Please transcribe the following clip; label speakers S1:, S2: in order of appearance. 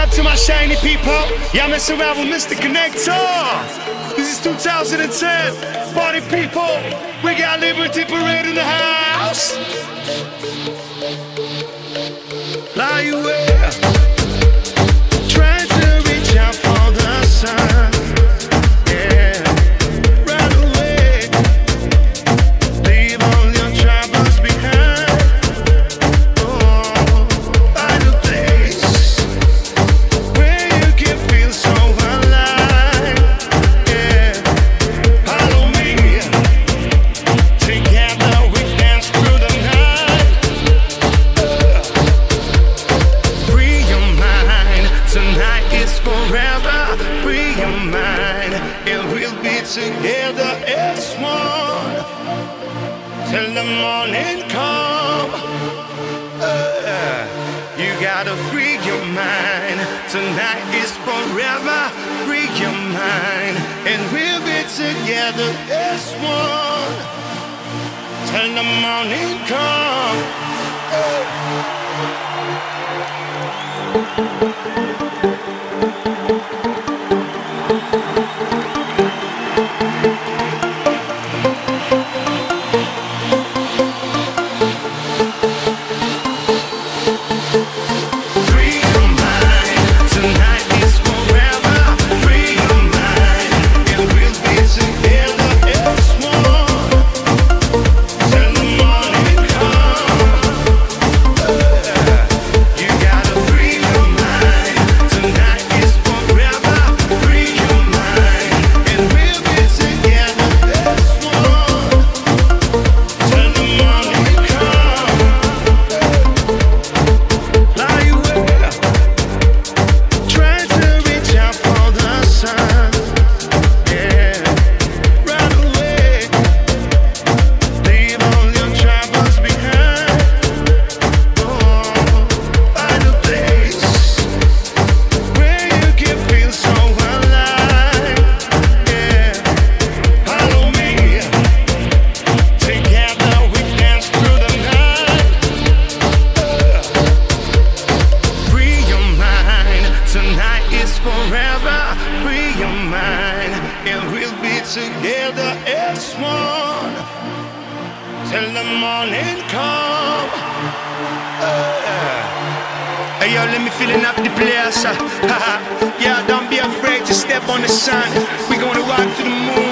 S1: out to my shiny people. Y'all messing around with Mr. Connector. This is 2010. Party people. We got Liberty Parade in the house. Fly away. Trying to reach out for the sun. Yeah. Right away. Leave all your troubles behind. Oh, find a place where you can feel so alive. Yeah. Follow me. Together we dance through the night. Free your mind. Tonight is forever. Free your mind. And we'll be together as one till the morning come. You gotta free your mind. Tonight is forever. Free your mind. And we'll be together as one till the morning come. Free your mind. Tonight is forever. Free your mind. And we'll be together as one till the morning come. You gotta free your mind. Tonight is forever. Free your mind. And we'll be together as one till the morning come. Fly away. Try to reach out for the sun. Yeah. Right away. Leave all your troubles behind. Oh, find a place where you can feel so alive. Yeah. Follow me. Together we dance through the night. Free your mind. Tonight is forever. Free your mind. And we'll be together as one till the morning come. Hey yo, let me feeling up the place. Yeah, don't be afraid to step on the sun. We gonna rock to the moon.